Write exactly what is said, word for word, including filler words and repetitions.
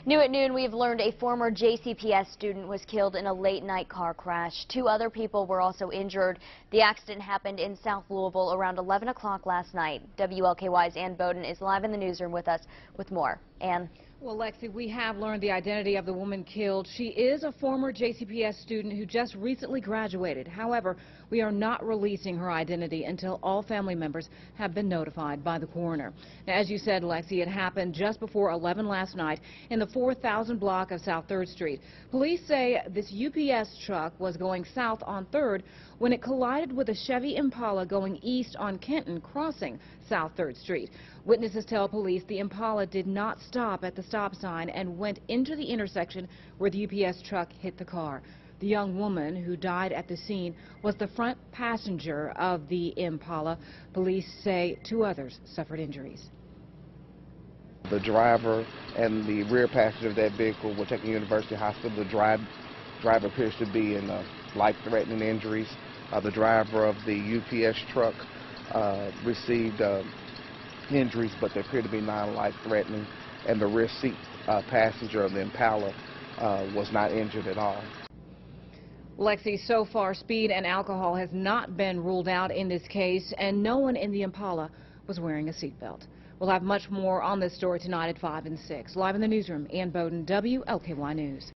New at noon, we've learned a former J C P S student was killed in a late-night car crash. Two other people were also injured. The accident happened in South Louisville around eleven o'clock last night. W L K Y's Ann Bowden is live in the newsroom with us with more. Ann. Well, Lexi, we have learned the identity of the woman killed. She is a former J C P S student who just recently graduated. However, we are not releasing her identity until all family members have been notified by the coroner. Now, as you said, Lexi, it happened just before eleven last night in the four thousand block of South third Street. Police say this U P S truck was going south on third when it collided with a Chevy Impala going east on Kenton crossing South third Street. Witnesses tell police the Impala did not stop at the stop sign and went into the intersection where the U P S truck hit the car. The young woman who died at the scene was the front passenger of the Impala. Police say two others suffered injuries. The driver and the rear passenger of that vehicle were taken to University Hospital. The drive, driver appears to be in uh, life-threatening injuries. Uh, the driver of the U P S truck uh, received uh, injuries, but they appear to be non-life-threatening, and the rear seat uh, passenger of the Impala uh, was not injured at all. Lexi, so far speed and alcohol has not been ruled out in this case, and no one in the Impala was wearing a seatbelt. We'll have much more on this story tonight at five and six. Live in the newsroom, Ann Bowden, W L K Y News.